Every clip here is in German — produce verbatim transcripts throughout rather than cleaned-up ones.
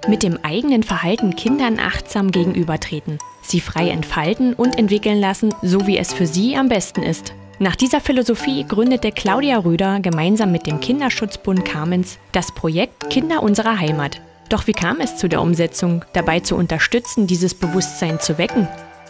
Mit dem eigenen Verhalten Kindern achtsam gegenübertreten, sie frei entfalten und entwickeln lassen, so wie es für sie am besten ist. Nach dieser Philosophie gründete Claudia Röder gemeinsam mit dem Kinderschutzbund Kamenz das Projekt Kinder unserer Heimat. Doch wie kam es zu der Umsetzung, dabei zu unterstützen, dieses Bewusstsein zu wecken?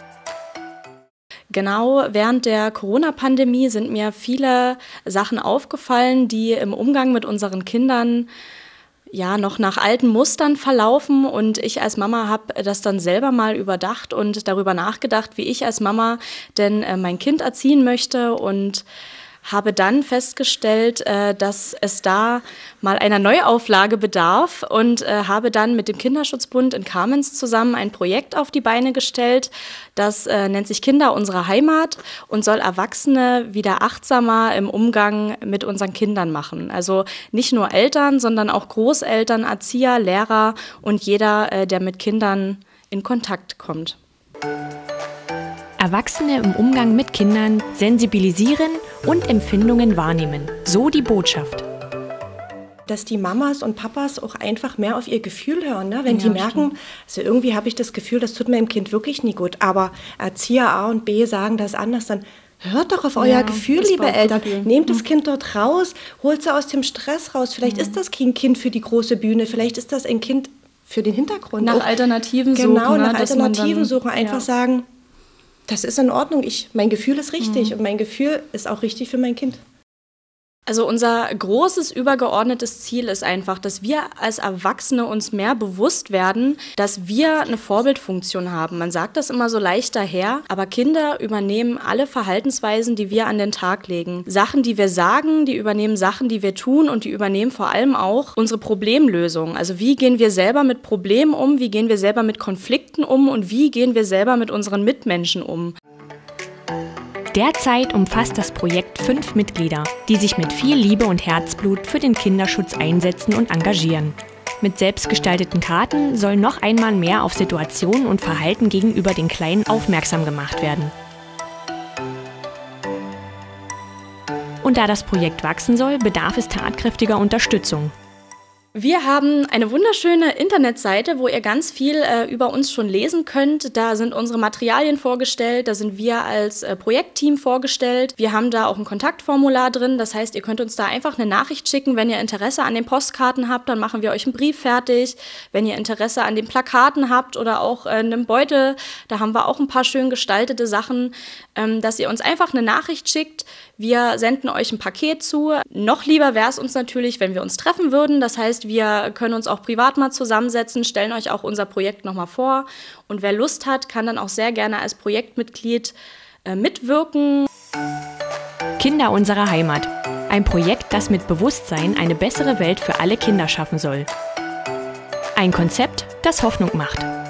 Genau während der Corona-Pandemie sind mir viele Sachen aufgefallen, die im Umgang mit unseren Kindern ja noch nach alten Mustern verlaufen, und ich als Mama habe das dann selber mal überdacht und darüber nachgedacht, wie ich als Mama denn äh, mein Kind erziehen möchte, und habe dann festgestellt, äh, dass es da mal einer Neuauflage bedarf, und äh, habe dann mit dem Kinderschutzbund in Kamenz zusammen ein Projekt auf die Beine gestellt. Das äh, nennt sich Kinder unserer Heimat und soll Erwachsene wieder achtsamer im Umgang mit unseren Kindern machen. Also nicht nur Eltern, sondern auch Großeltern, Erzieher, Lehrer und jeder, äh, der mit Kindern in Kontakt kommt. Erwachsene im Umgang mit Kindern sensibilisieren und Empfindungen wahrnehmen. So die Botschaft. Dass die Mamas und Papas auch einfach mehr auf ihr Gefühl hören. Ne? Wenn ja, die merken, also irgendwie habe ich das Gefühl, das tut meinem Kind wirklich nie gut. Aber Erzieher A und B sagen das anders, dann hört doch auf euer ja, Gefühl, liebe Eltern. Nehmt das Kind dort raus, holt sie aus dem Stress raus. Vielleicht mhm. ist das kein Kind für die große Bühne, vielleicht ist das ein Kind für den Hintergrund. Nach auch, Alternativen suchen. Genau, ne? nach Alternativen dann, suchen. Einfach ja. sagen, das ist in Ordnung, ich, mein Gefühl ist richtig mhm. und mein Gefühl ist auch richtig für mein Kind. Also unser großes übergeordnetes Ziel ist einfach, dass wir als Erwachsene uns mehr bewusst werden, dass wir eine Vorbildfunktion haben. Man sagt das immer so leicht daher, aber Kinder übernehmen alle Verhaltensweisen, die wir an den Tag legen. Sachen, die wir sagen, die übernehmen Sachen, die wir tun, und die übernehmen vor allem auch unsere Problemlösung. Also wie gehen wir selber mit Problemen um, wie gehen wir selber mit Konflikten um und wie gehen wir selber mit unseren Mitmenschen um. Derzeit umfasst das Projekt fünf Mitglieder, die sich mit viel Liebe und Herzblut für den Kinderschutz einsetzen und engagieren. Mit selbstgestalteten Karten soll noch einmal mehr auf Situationen und Verhalten gegenüber den Kleinen aufmerksam gemacht werden. Und da das Projekt wachsen soll, bedarf es tatkräftiger Unterstützung. Wir haben eine wunderschöne Internetseite, wo ihr ganz viel äh, über uns schon lesen könnt. Da sind unsere Materialien vorgestellt, da sind wir als äh, Projektteam vorgestellt. Wir haben da auch ein Kontaktformular drin, das heißt, ihr könnt uns da einfach eine Nachricht schicken. Wenn ihr Interesse an den Postkarten habt, dann machen wir euch einen Brief fertig. Wenn ihr Interesse an den Plakaten habt oder auch äh, einem Beutel, da haben wir auch ein paar schön gestaltete Sachen, ähm, dass ihr uns einfach eine Nachricht schickt. Wir senden euch ein Paket zu. Noch lieber wäre es uns natürlich, wenn wir uns treffen würden. Das heißt, wir können uns auch privat mal zusammensetzen, stellen euch auch unser Projekt nochmal vor. Und wer Lust hat, kann dann auch sehr gerne als Projektmitglied äh, mitwirken. Kinder unserer Heimat. Ein Projekt, das mit Bewusstsein eine bessere Welt für alle Kinder schaffen soll. Ein Konzept, das Hoffnung macht.